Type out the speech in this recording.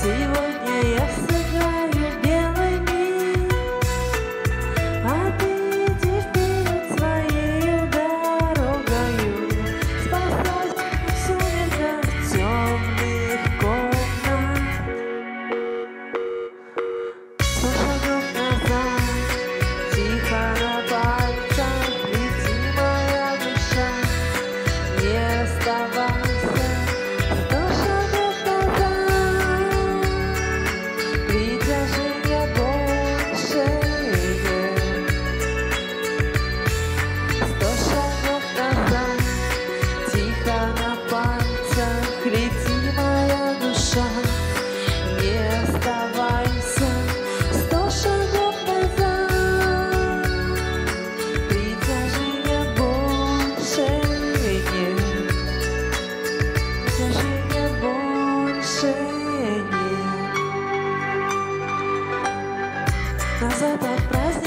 Сегодня я сыграю белый миг, а ты иди вперед своею дорогою. Спасайся в сумерках темных комнат. 100 шагов назад, тихо на пальцах, лети, моя душа, не расставайся. 100 шагов назад, притяжения больше нет. 100 шагов назад, тихо на пальцах, лети, моя душа, не оставайся. 100 шагов назад, притяжения больше нет. Притяжения больше нет. Назад от праздника.